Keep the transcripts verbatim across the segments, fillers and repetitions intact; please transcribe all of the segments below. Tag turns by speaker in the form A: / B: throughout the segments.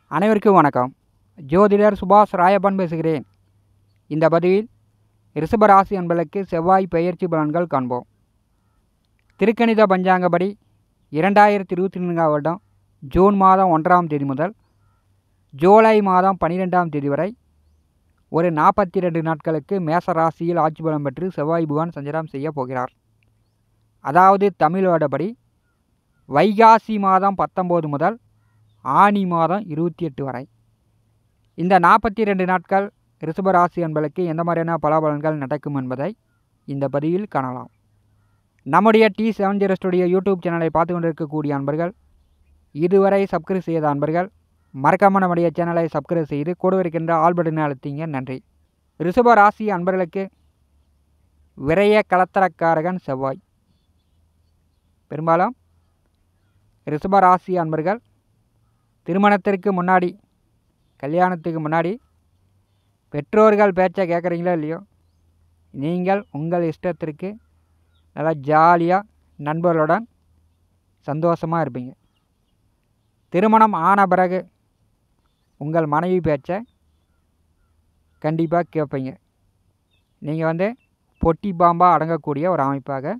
A: அனைவருக்கும் வணக்கம். ஜோதிடர் சுபாஷ் ராயப்பன் பேசுகிறேன். இந்த பதிவில் ரிஷபராசி அன்பர்களுக்கு செவ்வாய் பெயர்ச்சி பலன்கள் காண்போம். திருக்கணித பஞ்சாங்கப்படி இரண்டாயிரத்தி இருபத்தி நான்காம் வருடம் ஜூன் மாதம் ஒன்றாம் தேதி முதல் ஜூலை மாதம் பன்னிரெண்டாம் தேதி வரை ஒரு நாற்பத்தி ரெண்டு நாட்களுக்கு மேச ராசியில் ஆட்சி பலம் பெற்று செவ்வாய் புகான் சஞ்சாரம் செய்ய போகிறார். அதாவது தமிழ் வருடப்படி வைகாசி மாதம் பத்தொம்போது முதல் ஆனி மாதம் இருபத்தி எட்டு வரை இந்த நாற்பத்தி ரெண்டு நாட்கள் ரிஷபராசி அன்பர்களுக்கு எந்த மாதிரியான பலாபலன்கள் நடக்கும் என்பதை இந்த பதிவில் காணலாம். நம்முடைய T seven zero studio YouTube சேனலை பார்த்து கொண்டிருக்கக்கூடிய அன்பர்கள், இதுவரை சப்ஸ்கிரைப் செய்த அன்பர்கள் மறக்காம நம்முடைய சேனலை சப்ஸ்கிரைப் செய்து கூட இருக்கின்ற ஆல் பட்டனை அழுத்திங்க. நன்றி. ரிஷபராசி அன்பர்களுக்கு விரய கலத்தரக்காரகன் செவ்வாய். பெரும்பாலும் ரிஷபராசி அன்பர்கள் திருமணத்திற்கு முன்னாடி, கல்யாணத்துக்கு முன்னாடி பெற்றோர்கள் பேச்சை கேட்குறீங்களோ இல்லையோ, நீங்கள் உங்கள் இஷ்டத்திற்கு நல்லா ஜாலியாக நண்பர்களுடன் சந்தோஷமாக இருப்பீங்க. திருமணம் ஆன பிறகு உங்கள் மனைவி பேச்சை கண்டிப்பாக கேட்பீங்க. நீங்கள் வந்து பொட்டி பாம்பாக அடங்கக்கூடிய ஒரு அமைப்பாக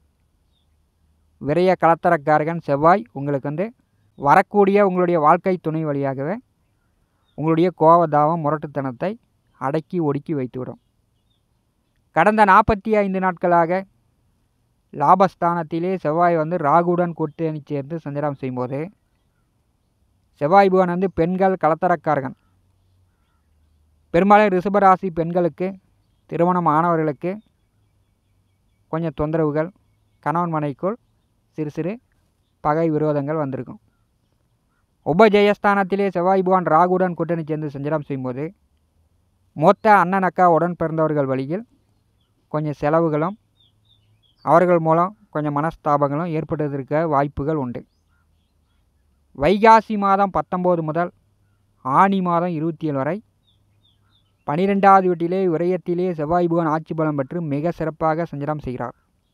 A: விரைய கலத்தரக்காரகன் செவ்வாய் உங்களுக்கு வந்து வரக்கூடிய உங்களுடைய வாழ்க்கை துணை வழியாகவே உங்களுடைய கோபதாபம் முரட்டுத்தனத்தை அடக்கி ஒடுக்கி வைத்துவிடும். கடந்த நாற்பத்தி ஐந்து நாட்களாக லாபஸ்தானத்திலே செவ்வாய் வந்து ராகுடன் கூட்டணி சேர்ந்து சஞ்சாரம் செய்யும்போது செவ்வாய் புவன் வந்து பெண்கள் கலத்தரக்காரகன். பெரும்பாலும் ரிஷபராசி பெண்களுக்கு திருமணம் ஆனவர்களுக்கு கொஞ்சம் தொந்தரவுகள், கணவன் மனைக்குள் சிறு சிறு பகை விரோதங்கள் வந்திருக்கும். உபஜெயஸ்தானத்திலே செவ்வாய் புகான் ராகுடன் கூட்டணி சேர்ந்து சஞ்சாரம் செய்யும்போது மொத்த அண்ணன் அக்கா உடன் பிறந்தவர்கள் வழியில் கொஞ்சம் செலவுகளும் அவர்கள் மூலம் கொஞ்சம் மனஸ்தாபங்களும் ஏற்படுவதற்கு வாய்ப்புகள் உண்டு. வைகாசி மாதம் பத்தொம்போது முதல் ஆனி மாதம் இருபத்தி ஏழு வரை பனிரெண்டாவது வீட்டிலே விரயத்திலே செவ்வாய் புகான் ஆட்சி பலம் பெற்று மிக சிறப்பாக சஞ்சாரம் செய்கிறார்.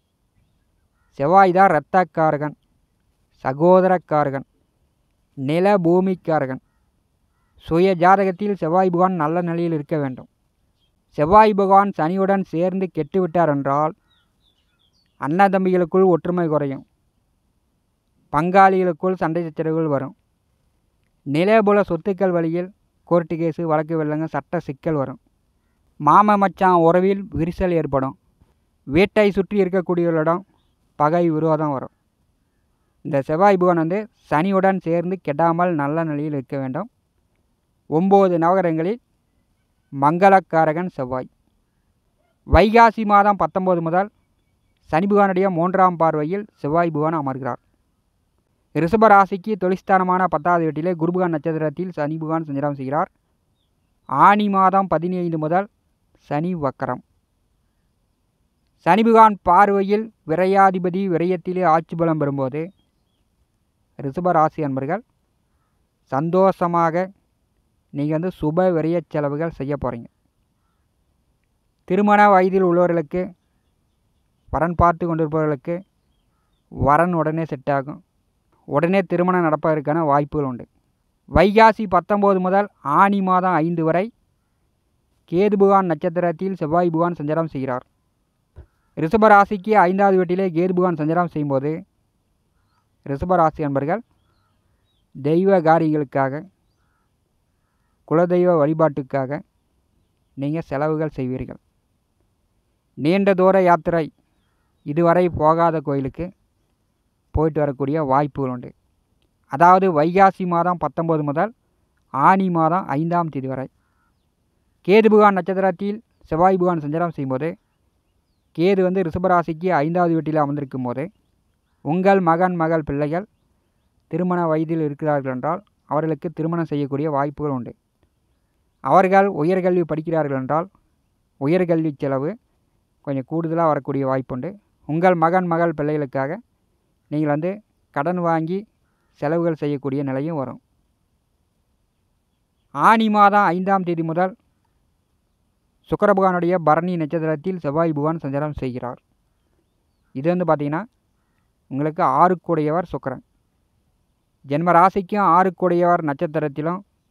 A: செவ்வாய் தான் இரத்தக்காரகன், சகோதரக்காரகன், நில பூமிக்காரகன். சுய ஜாதகத்தில் செவ்வாய் பகவான் நல்ல நிலையில் இருக்க வேண்டும். செவ்வாய் பகவான் சனியுடன் சேர்ந்து கெட்டுவிட்டார் என்றால் அன்னதம்பிகளுக்குள் ஒற்றுமை குறையும், பங்காளிகளுக்குள் சண்டை சச்சரவுகள் வரும், நிலபுல சொத்துக்கள் வழியில் கோர்ட்டு கேஸு வழக்கு வெள்ளங்க சட்ட சிக்கல் வரும், மாம மச்சான் உறவில் விரிசல் ஏற்படும், வீட்டை சுற்றி இருக்கக்கூடியவர்களிடம் பகை விரோதம் வரும். இந்த செவ்வாய் புவன் வந்து சனியுடன் சேர்ந்து கெடாமல் நல்ல நிலையில் இருக்க வேண்டும். ஒம்பது நவகரங்களில் மங்களக்காரகன் செவ்வாய். வைகாசி மாதம் பத்தொம்போது முதல் சனி புகானுடைய மூன்றாம் பார்வையில் செவ்வாய் புகான் அமர்கிறார். ரிஷபராசிக்கு தொழிற்ஸ்தானமான பத்தாவது வீட்டிலே குருபுகான் நட்சத்திரத்தில் சனி புகான் சஞ்சாரம் செய்கிறார். ஆனி மாதம் பதினைந்து முதல் சனி வக்கரம். சனி புகான் பார்வையில் விரையாதிபதி விரயத்திலே ஆட்சி பலம் பெறும்போது ரிஷபராசி அன்பர்கள் சந்தோஷமாக நீங்கள் வந்து சுப விரய செலவுகள் செய்ய போகிறீங்க. திருமண வயதில் உள்ளவர்களுக்கு, வரன் பார்த்து கொண்டிருப்பவர்களுக்கு வரன் உடனே செட் ஆகும். உடனே திருமணம் நடப்பதற்கான வாய்ப்புகள் உண்டு. வைகாசி பத்தொம்போது முதல் ஆனி மாதம் ஐந்து வரை கேது புகான் நட்சத்திரத்தில் செவ்வாய் புகான் சஞ்சாரம் செய்கிறார். ரிஷபராசிக்கு ஐந்தாவது வீட்டிலே கேது புகான் சஞ்சாரம் செய்யும்போது ரிஷபராசி அன்பர்கள் தெய்வ காரியங்களுக்காக, குலதெய்வ வழிபாட்டுக்காக நீங்கள் செலவுகள் செய்வீர்கள். நீண்ட தூர யாத்திரை, இதுவரை போகாத கோயிலுக்கு போயிட்டு வரக்கூடிய வாய்ப்புகள் உண்டு. அதாவது வைகாசி மாதம் பத்தொம்போது முதல் ஆனி மாதம் ஐந்தாம் தேதி வரை கேது புகான் நட்சத்திரத்தில் செவ்வாய் புகான் சஞ்சாரம் செய்யும்போது கேது வந்து ரிஷபராசிக்கு ஐந்தாவது வீட்டில் அமர்ந்திருக்கும் போது உங்கள் மகன் மகள் பிள்ளைகள் திருமண வயதில் இருக்கிறார்கள் என்றால் அவர்களுக்கு திருமணம் செய்யக்கூடிய வாய்ப்புகள் உண்டு. அவர்கள் உயர்கல்வி படிக்கிறார்கள் என்றால் உயர்கல்வி செலவு கொஞ்சம் கூடுதலாக வரக்கூடிய வாய்ப்புண்டு. உங்கள் மகன் மகள் பிள்ளைகளுக்காக நீங்கள் வந்து கடன் வாங்கி செலவுகள் செய்யக்கூடிய நிலையும் வரும். ஆனி மாதம் ஐந்தாம் தேதி முதல் சுக்கிர பகவானுடைய பரணி நட்சத்திரத்தில் செவ்வாய் பகவான் சஞ்சாரம் செய்கிறார். இது வந்து பார்த்திங்கன்னா உங்களுக்கு ஆறுக்குடையவர் சுக்கிரன். ஜென்ம ராசிக்கும் ஆறுக்குடையவர் நட்சத்திரத்திலும்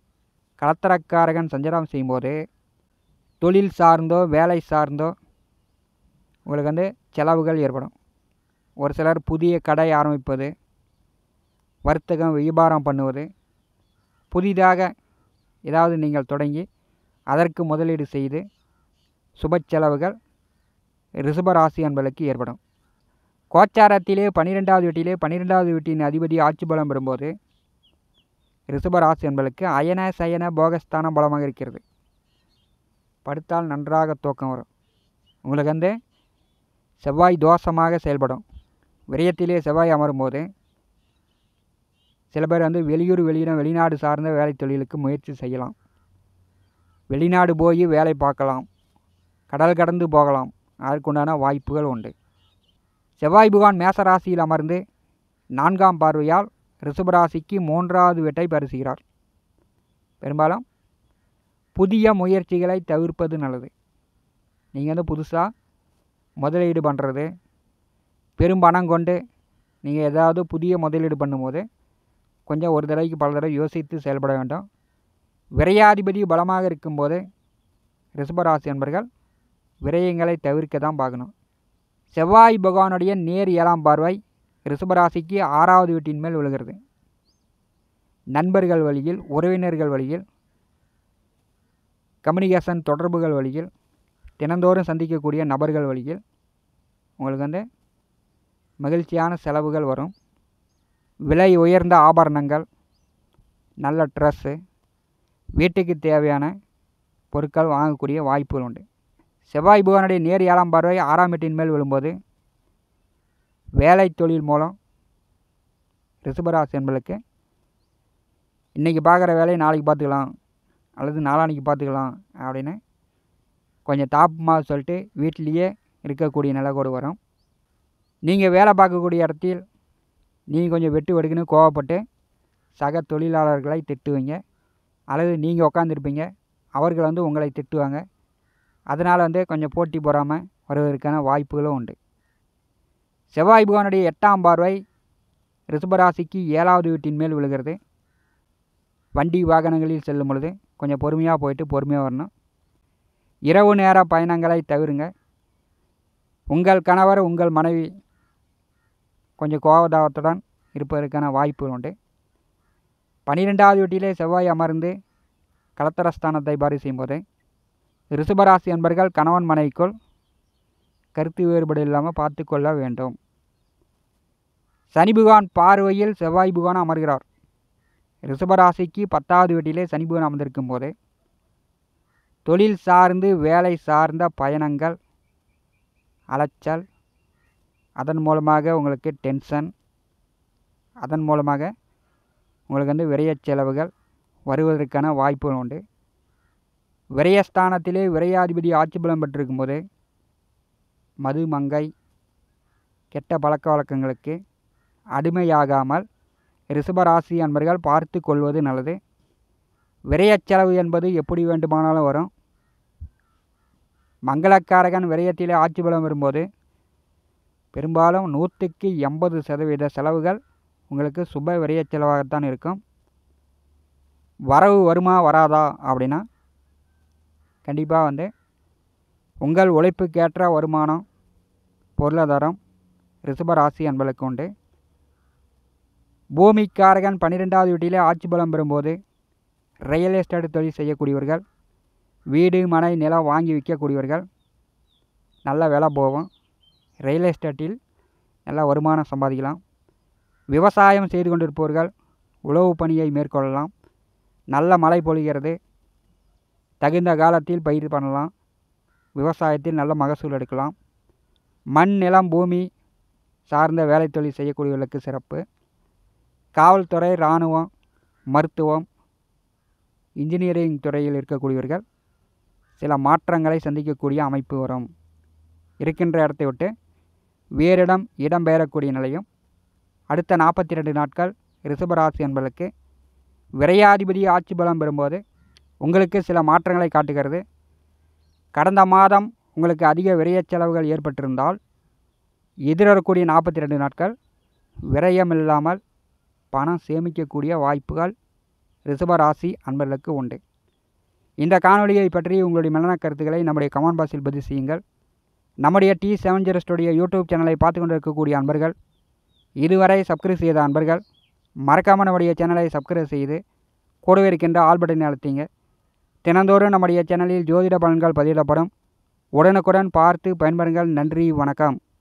A: களத்திரக்காரகன் சஞ்சாரம் செய்யும்போது தொழில் சார்ந்தோ வேலை சார்ந்தோ உங்களுக்கு வந்து செலவுகள் ஏற்படும். ஒரு சிலர் புதிய கடை ஆரம்பிப்பது, வர்த்தகம் வியாபாரம் பண்ணுவது, புதிதாக ஏதாவது நீங்கள் தொடங்கி அதற்கு முதலீடு செய்து சுப செலவுகள் ரிஷபராசி அன்பர்களுக்கு ஏற்படும். கோச்சாரத்திலே பன்னிரெண்டாவது வீட்டிலே பன்னிரெண்டாவது வீட்டின் அதிபதி ஆட்சி பலம் பெறும்போது ரிஷபராசி அன்பர்களுக்கு அயன சயன போகஸ்தானம் பலமாக இருக்கிறது. படுத்தால் நன்றாக தூக்கம் வரும். உங்களுக்கு வந்து செவ்வாய் தோஷமாக செயல்படும். விரயத்திலே செவ்வாய் அமரும்போது சில பேர் வந்து வெளியூர் வெளியிடம் வெளிநாடு சார்ந்த வேலை தொழிலுக்கு முயற்சி செய்யலாம். வெளிநாடு போய் வேலை பார்க்கலாம், கடல் கடந்து போகலாம். அதற்குண்டான வாய்ப்புகள் உண்டு. செவ்வாய் பகவான் மேசராசியில் அமர்ந்து நான்காம் பார்வையால் ரிஷபராசிக்கு மூன்றாவது வீட்டை பரிசுகிறார். பெரும்பாலும் புதிய முயற்சிகளை தவிர்ப்பது நல்லது. நீங்கள் வந்து புதுசாக முதலீடு பண்ணுறது, பெரும் பணம் கொண்டு நீங்கள் ஏதாவது புதிய முதலீடு பண்ணும்போது கொஞ்சம் ஒரு தடவைக்கு பல தடவை யோசித்து செயல்பட வேண்டும். விரையாதிபதி பலமாக இருக்கும்போது ரிஷபராசி என்பர்கள் விரயங்களை தவிர்க்க தான் பார்க்கணும். செவ்வாய் பகவானுடைய நேர் ஏழாம் பார்வை ரிஷபராசிக்கு ஆறாவது வீட்டின் மேல் விழுகிறது. நண்பர்கள் வழியில், உறவினர்கள் வழியில், கம்யூனிகேஷன் தொடர்புகள் வழியில், தினந்தோறும் சந்திக்கக்கூடிய நபர்கள் வழியில் உங்களுக்கு வந்து மகிழ்ச்சியான செலவுகள் வரும். விலை உயர்ந்த ஆபரணங்கள், நல்ல ட்ரெஸ்ஸு, வீட்டுக்கு தேவையான பொருட்கள் வாங்கக்கூடிய வாய்ப்புகள் உண்டு. செவ்வாய் பகவானுடைய நேர் ஏழாம் பார்வை ஆறாம் வீட்டின் மேல் விழும்போது வேலை தொழில் மூலம் ரிஷபராசி என்பர்களுக்கு இன்றைக்கி பார்க்குற வேலையை நாளைக்கு பார்த்துக்கலாம் அல்லது நாளான்னைக்கு பார்த்துக்கலாம் அப்படின்னு கொஞ்சம் தாப்புமாக சொல்லிட்டு வீட்டிலேயே இருக்கக்கூடிய நிலைக்கோடு வரும். நீங்கள் வேலை பார்க்கக்கூடிய இடத்தில் நீங்கள் கொஞ்சம் வெட்டு வெடுக்குன்னு கோவப்பட்டு சக தொழிலாளர்களை திட்டுவீங்க, அல்லது நீங்கள் உட்காந்துருப்பீங்க, அவர்கள் வந்து உங்களை திட்டுவாங்க. அதனால் வந்து கொஞ்சம் போட்டி போடாமல் வருவதற்கான வாய்ப்புகளும் உண்டு. செவ்வாய் பகவானுடைய எட்டாம் பார்வை ரிஷபராசிக்கு ஏழாவது வீட்டின் மேல் விழுகிறது. வண்டி வாகனங்களில் செல்லும் பொழுது கொஞ்சம் பொறுமையாக போயிட்டு பொறுமையாக வரணும். இரவு நேர பயணங்களை தவிருங்க. உங்கள் கணவர் உங்கள் மனைவி கொஞ்சம் கோபதாபத்துடன் இருப்பதற்கான வாய்ப்புகள் உண்டு. பன்னிரெண்டாவது வீட்டிலே செவ்வாய் அமர்ந்து களத்திரஸ்தானத்தை பாரி செய்யும்போது ரிஷபராசி என்பர்கள் கணவன் மனைவிக்குள் கருத்து வேறுபாடு இல்லாமல் பார்த்து கொள்ள வேண்டும். சனி பகவான் பார்வையில் செவ்வாய் பகவான் அமர்கிறார். ரிஷபராசிக்கு பத்தாவது வீட்டிலே சனி பகவான் அமர்ந்திருக்கும் போது தொழில் சார்ந்து வேலை சார்ந்த பயணங்கள், அலைச்சல், அதன் மூலமாக உங்களுக்கு டென்ஷன், அதன் மூலமாக உங்களுக்கு வந்து விரய செலவுகள் வருவதற்கான வாய்ப்புகள் உண்டு. விரயஸ்தானத்திலே விரையாதிபதி ஆட்சி பலம் பெற்றிருக்கும் போது மது, மங்கை, கெட்ட பழக்க வழக்கங்களுக்கு அடிமையாகாமல் ரிஷபராசி அன்பர்கள் பார்த்து கொள்வது நல்லது. விரயச்செலவு என்பது எப்படி வேண்டுமானாலும் வரும். மங்களக்காரகன் விரயத்திலே ஆட்சி பலம் வரும்போது பெரும்பாலும் நூற்றுக்கு எண்பது சதவீத செலவுகள் உங்களுக்கு சுப விரய செலவாகத்தான் இருக்கும். வரவு வருமா வராதா அப்படின்னா கண்டிப்பாக வந்து உங்கள் உழைப்புக்கேற்ற வருமானம், பொருளாதாரம் ரிஷபராசி அன்பர்களுக்கு உண்டு. பூமிக்காரகன் பன்னிரெண்டாவது வீட்டிலே ஆட்சி பலம் பெறும்போது ரியல் எஸ்டேட் தொழில் செய்யக்கூடியவர்கள், வீடு மனை நிலம் வாங்கி விற்கக்கூடியவர்கள் நல்ல விலை போகும். ரியல் எஸ்டேட்டில் நல்ல வருமானம் சம்பாதிக்கலாம். விவசாயம் செய்து கொண்டிருப்பவர்கள் உழவு பணியை மேற்கொள்ளலாம். நல்ல மழை பொழிகிறது, தகுந்த காலத்தில் பயிர் பண்ணலாம். விவசாயத்தில் நல்ல மகசூல் எடுக்கலாம். மண், நிலம், பூமி சார்ந்த வேலை தொழில் செய்யக்கூடியவர்களுக்கு சிறப்பு. காவல்துறை, இராணுவம், மருத்துவம், இன்ஜினியரிங் துறையில் இருக்கக்கூடியவர்கள் சில மாற்றங்களை சந்திக்கக்கூடிய அமைப்பு வரும். இருக்கின்ற இடத்தை விட்டு வேறிடம் இடம்பெயரக்கூடிய நிலையும் அடுத்த நாற்பத்தி ரெண்டு நாட்கள் ரிஷபராசி என்பதற்கு விரையாதிபதி ஆட்சி பலம் பெறும்போது உங்களுக்கு சில மாற்றங்களை காட்டுகிறது. கடந்த மாதம் உங்களுக்கு அதிக விரய செலவுகள் ஏற்பட்டிருந்தால் எதிர்வரக்கூடிய நாற்பத்தி ரெண்டு நாட்கள் விரயம் இல்லாமல் பணம் சேமிக்கக்கூடிய வாய்ப்புகள் ரிஷப ராசி அன்பர்களுக்கு உண்டு. இந்த காணொலியை பற்றி உங்களுடைய மேலான கருத்துக்களை நம்முடைய கமெண்ட் பாக்ஸில் பதிவு செய்யுங்கள். நம்முடைய T seven zero studio YouTube சேனலை பார்த்து கொண்டிருக்கக்கூடிய அன்பர்கள், இதுவரை சப்ஸ்கிரைப் செய்த அன்பர்கள் மறக்காமல் நம்முடைய சேனலை சப்ஸ்கிரைப் செய்து கூடவே இருக்கின்ற ஆல் பட்டனை அழுத்திங்க. தினந்தோறும் நம்முடைய சேனலில் ஜோதிட பலன்கள் பதிவிடப்படும். உடனுக்குடன் பார்த்து பயன்பெறுங்கள். நன்றி, வணக்கம்.